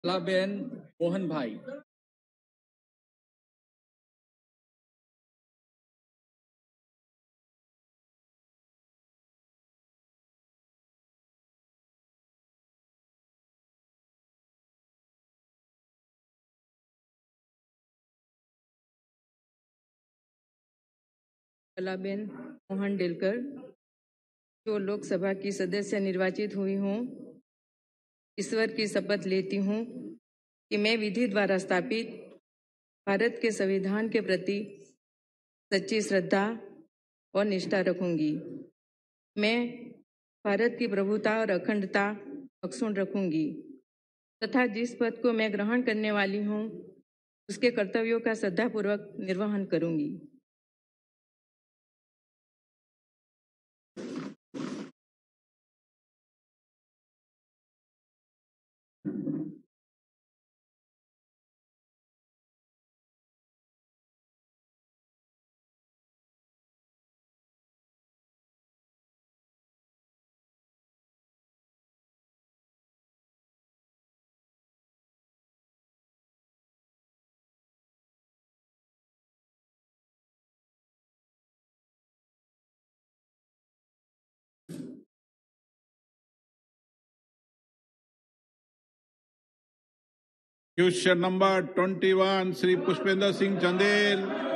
कलाबेन मोहनभाई। कलाबेन मोहन डेलकर, जो लोकसभा की सदस्य निर्वाचित हुई हूँ, ईश्वर की शपथ लेती हूँ कि मैं विधि द्वारा स्थापित भारत के संविधान के प्रति सच्ची श्रद्धा और निष्ठा रखूंगी। मैं भारत की प्रभुता और अखंडता अक्षुण्ण रखूंगी तथा जिस पद को मैं ग्रहण करने वाली हूँ उसके कर्तव्यों का श्रद्धापूर्वक निर्वहन करूंगी। Question number 21, Sri Pushpender Singh Chandel.